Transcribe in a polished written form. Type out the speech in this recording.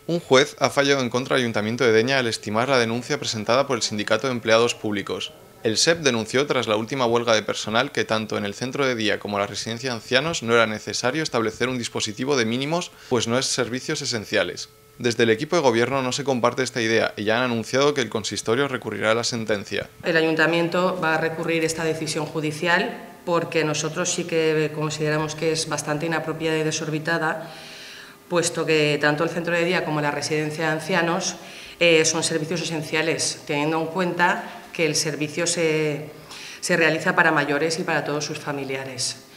Un juez ha fallado en contra del Ayuntamiento de Deña al estimar la denuncia presentada por el Sindicato de Empleados Públicos. El SEP denunció tras la última huelga de personal que tanto en el centro de día como en la residencia de ancianos no era necesario establecer un dispositivo de mínimos, pues no es servicios esenciales. Desde el equipo de gobierno no se comparte esta idea y ya han anunciado que el consistorio recurrirá a la sentencia. El Ayuntamiento va a recurrir esta decisión judicial porque nosotros sí que consideramos que es bastante inapropiada y desorbitada, puesto que tanto el centro de día como la residencia de ancianos son servicios esenciales, teniendo en cuenta que el servicio se realiza para mayores y para todos sus familiares.